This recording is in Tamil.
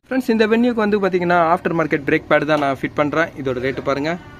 ஃப்ரெண்ட்ஸ் இந்த வென்யூக்கு வந்து பார்த்தீங்கன்னா ஆஃப்டர் மார்க்கெட் பிரேக் பேட் தான் நான் ஃபிட் பண்ணுறேன். இதோட ரேட்டு பாருங்கள்